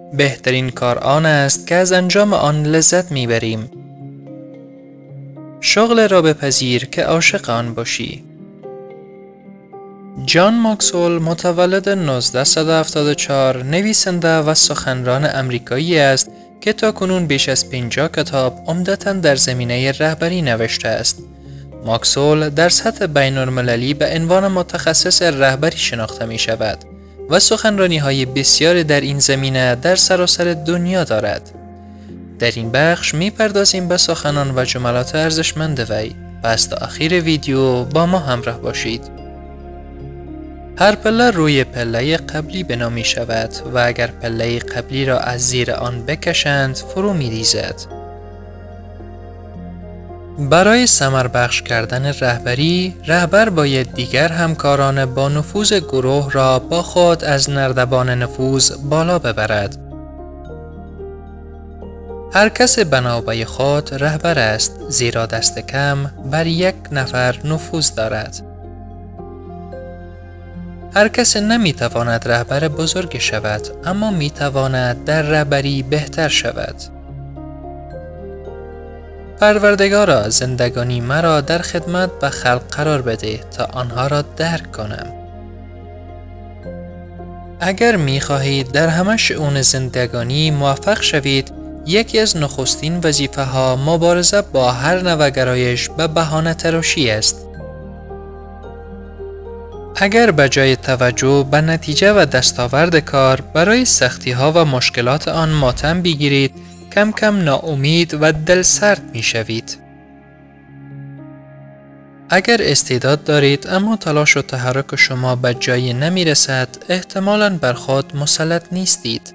بهترین کار آن است که از انجام آن لذت میبریم. شغل را بپذیر که عاشق آن باشی. جان ماکسول متولد 1974 نویسنده و سخنران امریکایی است که تاکنون بیش از 50 کتاب عمدتاً در زمینه رهبری نوشته است. ماکسول در سطح بین‌المللی به عنوان متخصص رهبری شناخته می شود و سخنرانی‌های بسیاری در این زمینه در سراسر دنیا دارد. در این بخش می پردازیم به سخنان و جملات ارزشمند وی. پس تا آخر ویدیو با ما همراه باشید. هر پله روی پله قبلی بنا می شود و اگر پله قبلی را از زیر آن بکشند فرو می ریزد. برای ثمر بخش کردن رهبری، رهبر باید دیگر همکاران با نفوذ گروه را با خود از نردبان نفوذ بالا ببرد. هر کس بنابرای خود رهبر است، زیرا دست کم بر یک نفر نفوذ دارد. هر کس نمی تواند رهبر بزرگ شود، اما می تواند در رهبری بهتر شود. پروردگارا، زندگانی مرا در خدمت به خلق قرار بده تا آنها را درک کنم. اگر می خواهید در همه شئون زندگانی موفق شوید، یکی از نخستین وظیفه ها مبارزه با هر نوع گرایش به بهانه تراشی است. اگر به جای توجه به نتیجه و دستاورد کار برای سختی ها و مشکلات آن ماتم بگیرید، کم کم ناامید و دل سرد می شوید. اگر استعداد دارید اما تلاش و تحرک شما به جایی نمی رسد، احتمالاً بر خود مسلط نیستید.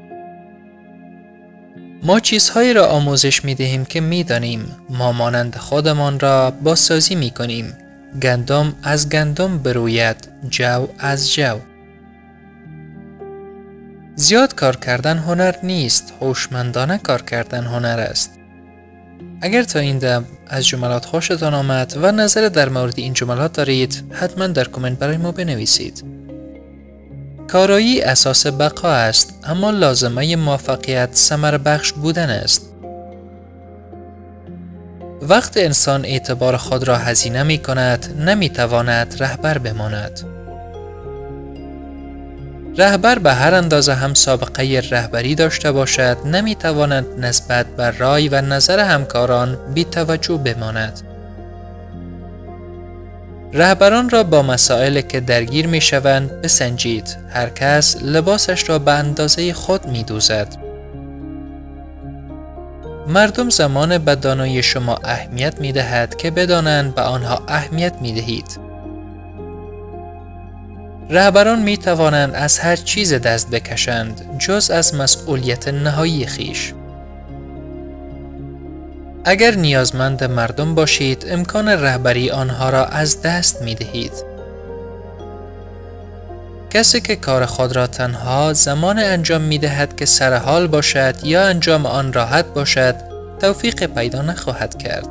ما چیزهایی را آموزش می دهیم که می دانیم. ما مانند خودمان را بازسازی می کنیم. گندم از گندم بروید، جو از جو. زیاد کار کردن هنر نیست، هوشمندانه کار کردن هنر است. اگر تا این دم از جملات خوشتان آمد و نظر در مورد این جملات دارید، حتما در کامنت برای ما بنویسید. کارایی اساس بقا است، اما لازمه موفقیت ثمر بخش بودن است. وقت انسان اعتبار خود را هزینه می کند، نمی تواند رهبر بماند. رهبر به هر اندازه هم سابقه رهبری داشته باشد، نمی تواند نسبت بر رای و نظر همکاران بی توجه بماند. رهبران را با مسائلی که درگیر می شوند بسنجید. هر کس لباسش را به اندازه خود می دوزد. مردم زمان به دانایی شما اهمیت می دهد که بدانند به آنها اهمیت می دهید. رهبران می توانند از هر چیز دست بکشند جز از مسئولیت نهایی خویش. اگر نیازمند مردم باشید، امکان رهبری آنها را از دست می دهید. کسی که کار خود را تنها زمان انجام می دهد که سر حال باشد یا انجام آن راحت باشد، توفیق پیدا نخواهد کرد.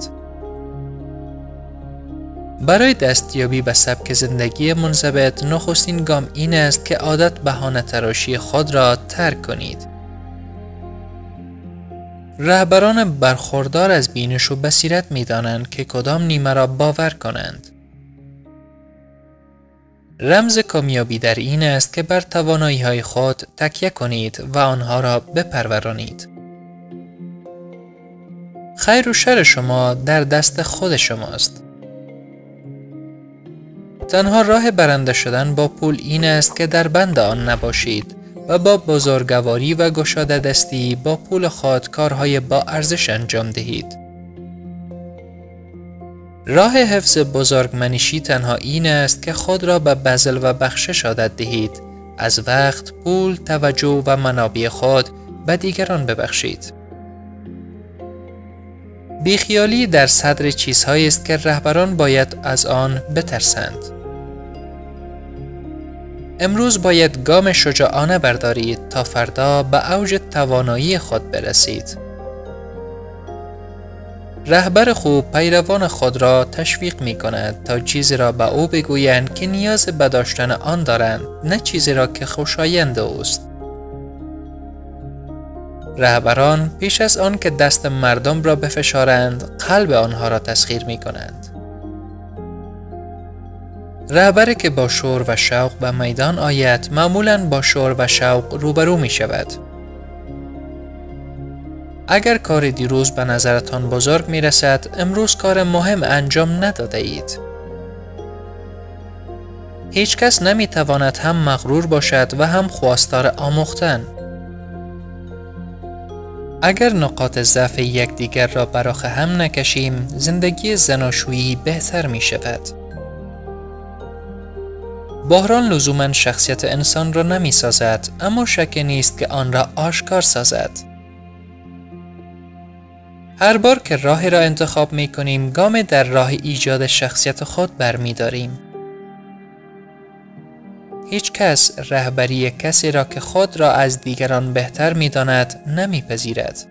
برای دستیابی به سبک زندگی منضبط، نخستین گام این است که عادت بهانه تراشی خود را ترک کنید. رهبران برخوردار از بینش و بصیرت می دانند که کدام نیمه را باور کنند. رمز کامیابی در این است که بر توانایی‌های خود تکیه کنید و آنها را بپرورانید. خیر و شر شما در دست خود شماست. تنها راه برنده شدن با پول این است که در بند آن نباشید و با بزرگواری و گشاده دستی با پول خود کارهای با ارزش انجام دهید. راه حفظ بزرگمنشی تنها این است که خود را به بذل و بخشش عادت دهید. از وقت، پول، توجه و منابع خود به دیگران ببخشید. بیخیالی در صدر چیزهایی است که رهبران باید از آن بترسند. امروز باید گام شجاعانه بردارید تا فردا به اوج توانایی خود برسید. رهبر خوب پیروان خود را تشویق می کند تا چیزی را به او بگویند که نیاز به داشتن آن دارند، نه چیزی را که خوشایند اوست. رهبران پیش از آن که دست مردم را بفشارند، قلب آنها را تسخیر می کنند. رهبری که با شور و شوق به میدان آید، معمولاً با شور و شوق روبرو می شود. اگر کار دیروز به نظرتان بزرگ می رسد، امروز کار مهم انجام نداده اید. هیچ کس نمی تواند هم مغرور باشد و هم خواستار آموختن. اگر نقاط ضعف یکدیگر را براخ هم نکشیم، زندگی زناشویی بهتر می شود. بحران لزوماً شخصیت انسان را نمی سازد، اما شک نیست که آن را آشکار سازد. هر بار که راهی را انتخاب می کنیم، گام در راه ایجاد شخصیت خود برمی داریم. هیچ کس رهبری کسی را که خود را از دیگران بهتر می داند نمی پذیرد.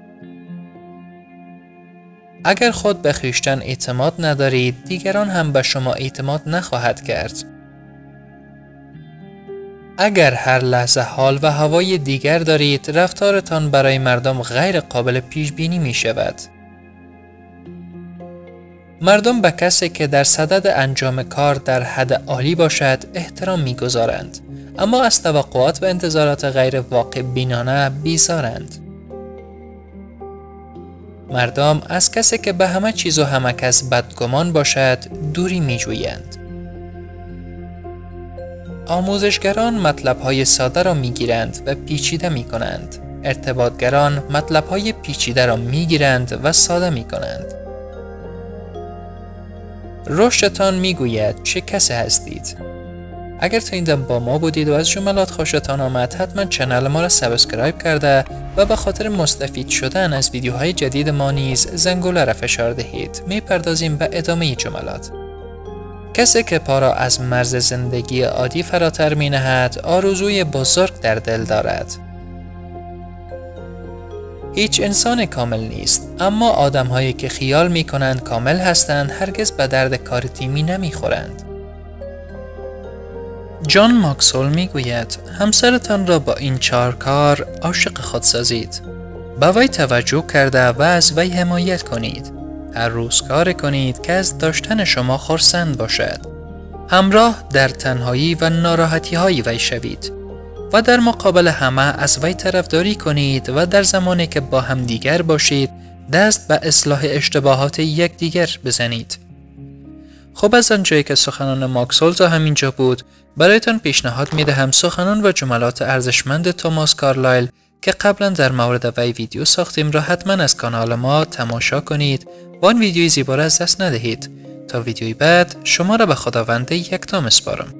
اگر خود به خویشتن اعتماد ندارید، دیگران هم به شما اعتماد نخواهد کرد. اگر هر لحظه حال و هوای دیگر دارید، رفتارتان برای مردم غیر قابل پیش بینی می شود. مردم به کسی که در صدد انجام کار در حد عالی باشد احترام می گذارند، اما از توقعات و انتظارات غیر واقع بینانه بیزارند. مردم از کسی که به همه چیز و همه کس بدگمان باشد دوری می جویند. آموزشگران مطلب‌های ساده را می‌گیرند و پیچیده می‌کنند. ارتباطگران مطلب‌های پیچیده را می‌گیرند و ساده می‌کنند. رشدتان می‌گوید چه کسی هستید. اگر تا این دم با ما بودید و از جملات خوشتان آمد، حتما کانال ما را سابسکرایب کرده و به خاطر مستفید شدن از ویدیوهای جدید ما نیز زنگوله را فشار دهید. می‌پردازیم به ادامه جملات. کسی که پا را از مرز زندگی عادی فراتر می نهد، آرزوی بزرگ در دل دارد. هیچ انسان کامل نیست، اما آدم‌هایی که خیال می کنند کامل هستند هرگز به درد کار تیمی نمی خورند. جان ماکسول می گوید همسرتان را با این 4 کار عاشق خود سازید. به وی توجه کرده و از وی حمایت کنید. هر روز کار کنید که از داشتن شما خرسند باشد. همراه در تنهایی و ناراحتی های وی شوید و در مقابل همه از وی طرفداری کنید و در زمانی که با هم دیگر باشید دست به اصلاح اشتباهات یکدیگر بزنید. خب از آنجایی که سخنان ماکسول تا همینجا بود، برایتان پیشنهاد میدهم سخنان و جملات ارزشمند توماس کارلایل که قبلا در مورد وی ویدیو ساختیم را حتما از کانال ما تماشا کنید و آن ویدیوی زیبا را از دست ندهید. تا ویدیوی بعد شما را به خداوند یکتا می‌سپارم.